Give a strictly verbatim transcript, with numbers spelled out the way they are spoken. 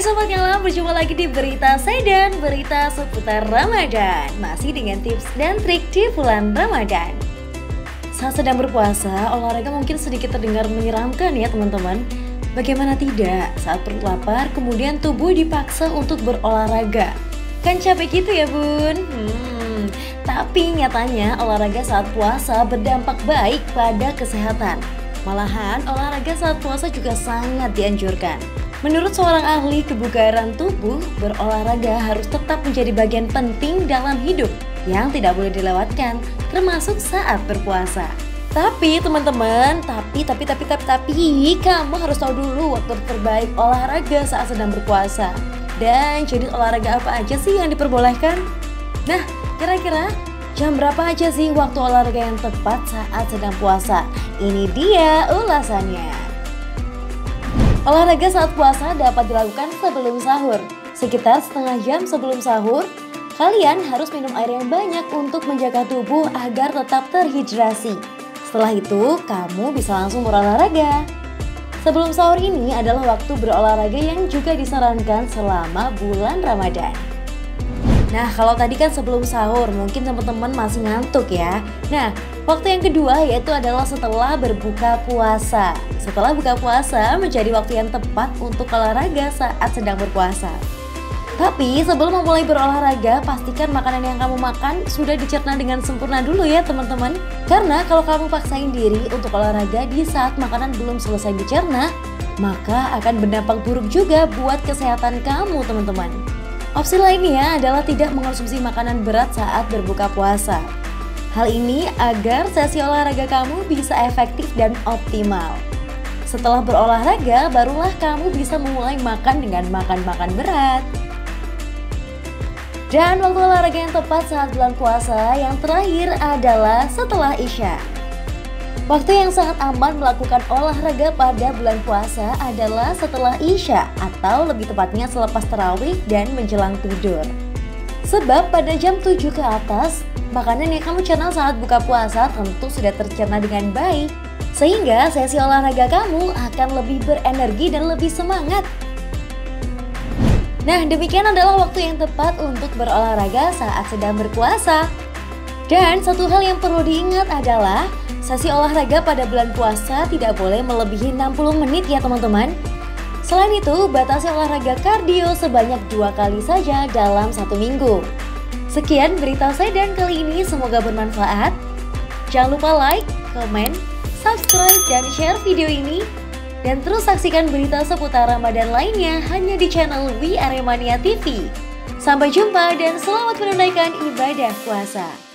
Sobat Nyala, berjumpa lagi di Berita Sedan, berita seputar Ramadan. Masih dengan tips dan trik di bulan Ramadan. Saat sedang berpuasa, olahraga mungkin sedikit terdengar menyeramkan ya teman-teman. Bagaimana tidak, saat perut lapar, kemudian tubuh dipaksa untuk berolahraga. Kan capek gitu ya bun? Hmm, tapi nyatanya olahraga saat puasa berdampak baik pada kesehatan. Malahan, olahraga saat puasa juga sangat dianjurkan. Menurut seorang ahli kebugaran tubuh, berolahraga harus tetap menjadi bagian penting dalam hidup yang tidak boleh dilewatkan, termasuk saat berpuasa. Tapi teman-teman, tapi, tapi, tapi, tapi, tapi, kamu harus tahu dulu waktu terbaik olahraga saat sedang berpuasa. Dan jenis olahraga apa aja sih yang diperbolehkan? Nah, kira-kira jam berapa aja sih waktu olahraga yang tepat saat sedang puasa? Ini dia ulasannya. Olahraga saat puasa dapat dilakukan sebelum sahur. Sekitar setengah jam sebelum sahur, kalian harus minum air yang banyak untuk menjaga tubuh agar tetap terhidrasi. Setelah itu, kamu bisa langsung berolahraga. Sebelum sahur ini adalah waktu berolahraga yang juga disarankan selama bulan Ramadan. Nah, kalau tadi kan sebelum sahur, mungkin teman-teman masih ngantuk ya. Nah, waktu yang kedua yaitu adalah setelah berbuka puasa. Setelah buka puasa menjadi waktu yang tepat untuk olahraga saat sedang berpuasa. Tapi sebelum memulai berolahraga, pastikan makanan yang kamu makan sudah dicerna dengan sempurna dulu ya teman-teman. Karena kalau kamu paksain diri untuk olahraga di saat makanan belum selesai dicerna, maka akan berdampak buruk juga buat kesehatan kamu teman-teman. Opsi lainnya adalah tidak mengonsumsi makanan berat saat berbuka puasa. Hal ini agar sesi olahraga kamu bisa efektif dan optimal. Setelah berolahraga, barulah kamu bisa memulai makan dengan makan-makan berat. Dan waktu olahraga yang tepat saat bulan puasa yang terakhir adalah setelah Isya. Waktu yang sangat aman melakukan olahraga pada bulan puasa adalah setelah Isya atau lebih tepatnya selepas tarawih dan menjelang tidur. Sebab pada jam tujuh ke atas, makanan yang kamu cerna saat buka puasa tentu sudah tercerna dengan baik. Sehingga sesi olahraga kamu akan lebih berenergi dan lebih semangat. Nah, demikian adalah waktu yang tepat untuk berolahraga saat sedang berpuasa. Dan satu hal yang perlu diingat adalah sesi olahraga pada bulan puasa tidak boleh melebihi enam puluh menit ya teman-teman. Selain itu, batasi olahraga kardio sebanyak dua kali saja dalam satu minggu. Sekian berita Sedan kali ini, semoga bermanfaat. Jangan lupa like, komen, subscribe, dan share video ini. Dan terus saksikan berita seputar Ramadan lainnya hanya di channel We Aremania T V. Sampai jumpa dan selamat menunaikan ibadah puasa.